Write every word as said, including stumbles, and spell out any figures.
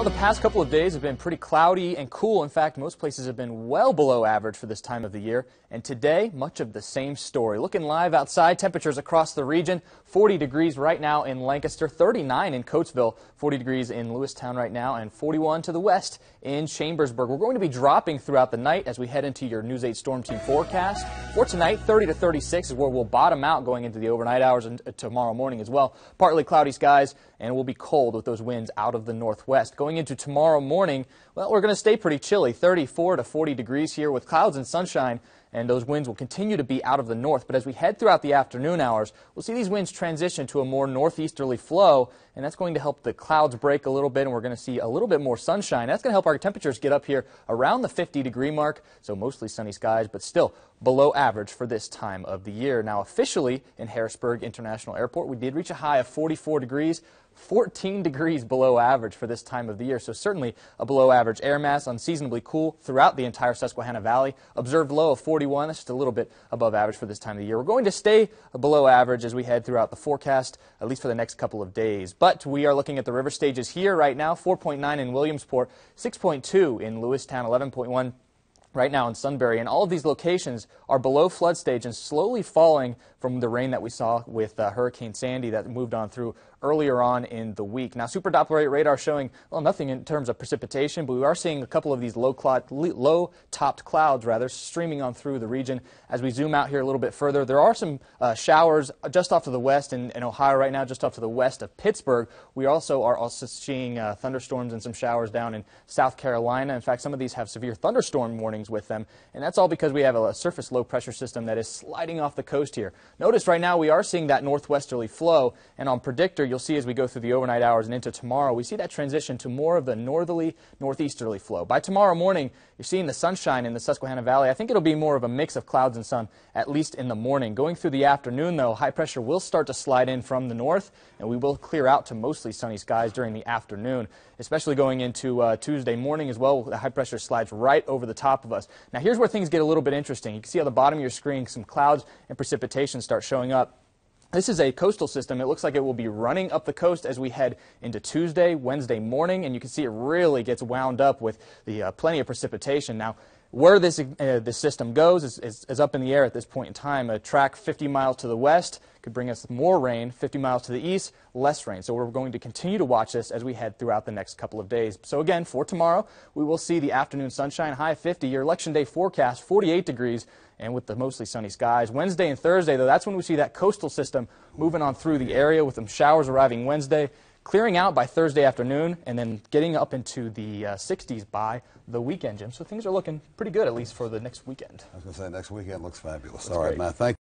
Well, the past couple of days have been pretty cloudy and cool. In fact, most places have been well below average for this time of the year. And today, much of the same story. Looking live outside, temperatures across the region, forty degrees right now in Lancaster, thirty-nine in Coatesville, forty degrees in Lewistown right now, and forty-one to the west in Chambersburg. We're going to be dropping throughout the night as we head into your News eight Storm Team forecast. For tonight, thirty to thirty-six is where we'll bottom out going into the overnight hours and tomorrow morning as well. Partly cloudy skies, and it will be cold with those winds out of the northwest. Going into tomorrow morning, well, we're going to stay pretty chilly, thirty-four to forty degrees here with clouds and sunshine, and those winds will continue to be out of the north. But as we head throughout the afternoon hours, we'll see these winds transition to a more northeasterly flow, and that's going to help the clouds break a little bit, and we're going to see a little bit more sunshine. That's going to help our temperatures get up here around the fifty degree mark, so mostly sunny skies, but still below average for this time of the year. Now, officially in Harrisburg International Airport, we did reach a high of forty-four degrees, fourteen degrees below average for this time of the year, so certainly a below average air mass, unseasonably cool throughout the entire Susquehanna Valley. Observed low of forty-one, that's just a little bit above average for this time of the year. We're going to stay below average as we head throughout the forecast, at least for the next couple of days. But we are looking at the river stages here right now, four point nine in Williamsport, six point two in Lewistown, eleven point one right now in Sunbury, and all of these locations are below flood stage and slowly falling from the rain that we saw with uh, Hurricane Sandy that moved on through earlier on in the week. Now, Super Doppler radar showing, well, nothing in terms of precipitation, but we are seeing a couple of these low cloud, low topped clouds rather streaming on through the region. As we zoom out here a little bit further, there are some uh, showers just off to the west in, in Ohio right now, just off to the west of Pittsburgh. We also are also seeing uh, thunderstorms and some showers down in South Carolina. In fact, some of these have severe thunderstorm warnings with them, and that's all because we have a, a surface low pressure system that is sliding off the coast here. Notice right now we are seeing that northwesterly flow, and on Predictor you'll see as we go through the overnight hours and into tomorrow, we see that transition to more of the northerly, northeasterly flow. By tomorrow morning, you're seeing the sunshine in the Susquehanna Valley. I think it'll be more of a mix of clouds and sun, at least in the morning. Going through the afternoon, though, high pressure will start to slide in from the north, and we will clear out to mostly sunny skies during the afternoon, especially going into uh, Tuesday morning as well. The high pressure slides right over the top of us. Now, here's where things get a little bit interesting. You can see on the bottom of your screen some clouds and precipitation start showing up. This is a coastal system. It looks like it will be running up the coast as we head into Tuesday, Wednesday morning, and you can see it really gets wound up with the uh, plenty of precipitation. Now, where this, uh, this system goes is, is, is up in the air at this point in time. A track fifty miles to the west could bring us more rain, fifty miles to the east, less rain. So we're going to continue to watch this as we head throughout the next couple of days. So again, for tomorrow, we will see the afternoon sunshine, high of fifty. Your election day forecast, forty-eight degrees, and with the mostly sunny skies. Wednesday and Thursday, though, that's when we see that coastal system moving on through the area with some showers arriving Wednesday, clearing out by Thursday afternoon, and then getting up into the uh, sixties by the weekend, Jim. So things are looking pretty good, at least for the next weekend. I was going to say, next weekend looks fabulous. That's All right, great. Matt, thank you.